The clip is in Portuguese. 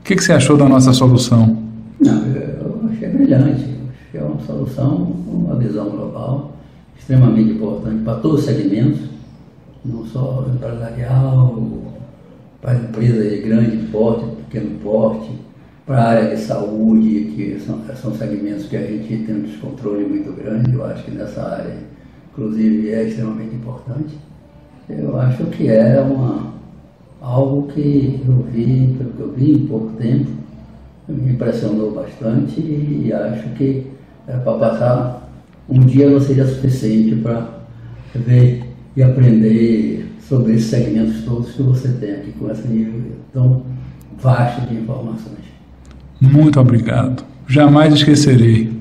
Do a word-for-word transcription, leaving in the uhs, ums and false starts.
que, que você achou da nossa solução? Não, eu achei brilhante. Acho que é uma solução com uma visão global extremamente importante para todos os segmentos, não só empresarial, para empresas de grande porte, pequeno porte, para a área de saúde, que são, são segmentos que a gente tem um descontrole muito grande. Eu acho que nessa área, inclusive, é extremamente importante. Eu acho que é uma, algo que eu vi, pelo que eu vi em pouco tempo, me impressionou bastante e acho que é, para passar um dia não seria suficiente para ver e aprender sobre esses segmentos todos que você tem aqui com esse nível tão vasto de informações. Muito obrigado. Jamais esquecerei.